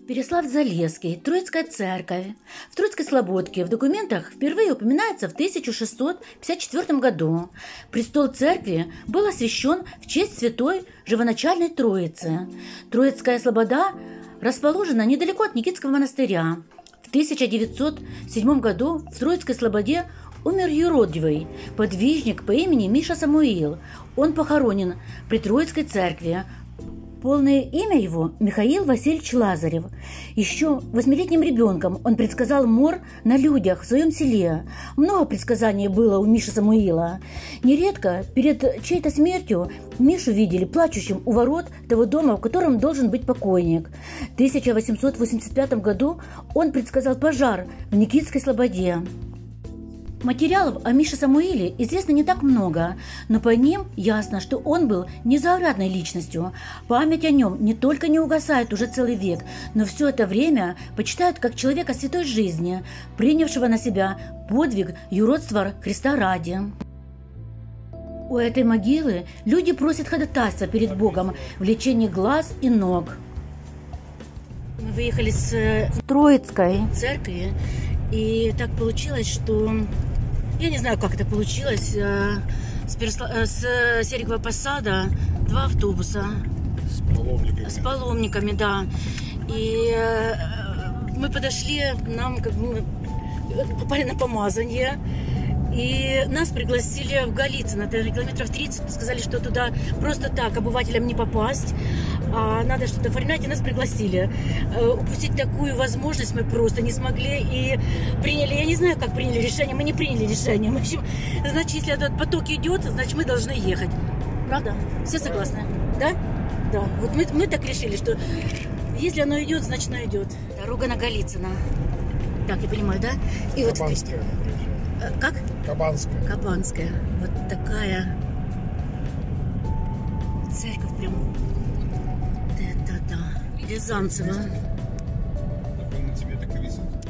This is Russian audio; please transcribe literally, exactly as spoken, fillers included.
Переславль-Залесский, Троицкая церковь. В Троицкой Слободке в документах впервые упоминается в тысяча шестьсот пятьдесят четвёртом году. Престол церкви был освящен в честь святой живоначальной Троицы. Троицкая Слобода расположена недалеко от Никитского монастыря. В тысяча девятьсот седьмом году в Троицкой Слободе умер юродивый подвижник по имени Миша Самуил. Он похоронен при Троицкой церкви. Полное имя его – Михаил Васильевич Лазарев. Еще восьмилетним ребенком он предсказал мор на людях в своем селе. Много предсказаний было у Миши Самуила. Нередко перед чьей-то смертью Мишу видели плачущим у ворот того дома, в котором должен быть покойник. В тысяча восемьсот восемьдесят пятом году он предсказал пожар в Никитской Слободе. Материалов о Мише Самуиле известно не так много, но по ним ясно, что он был незаурядной личностью. Память о нем не только не угасает уже целый век, но все это время почитают как человека святой жизни, принявшего на себя подвиг юродства Христа ради. У этой могилы люди просят ходатайства перед Богом в лечении глаз и ног. Мы выехали с Троицкой церкви, и так получилось, что... Я не знаю, как это получилось. С, Пересла... с Серегового Посада два автобуса. С паломниками. С паломниками, да. И мы подошли, нам как бы попали на помазание. И нас пригласили в Голицыно, это километров тридцать. Сказали, что туда просто так обывателям не попасть, а надо что-то оформлять, и нас пригласили. Упустить такую возможность мы просто не смогли. И приняли, я не знаю, как приняли решение, мы не приняли решение. В общем, значит, если этот поток идет, значит, мы должны ехать. Правда? Все согласны? Да? Да. Вот мы, мы так решили, что если оно идет, значит, оно идет. Дорога на Голицыно. Так, я понимаю, да? И вот как? Кабанская. Кабанская. Вот такая церковь прям. Вот это да. Рязанцева. Так он на тебе так и висит.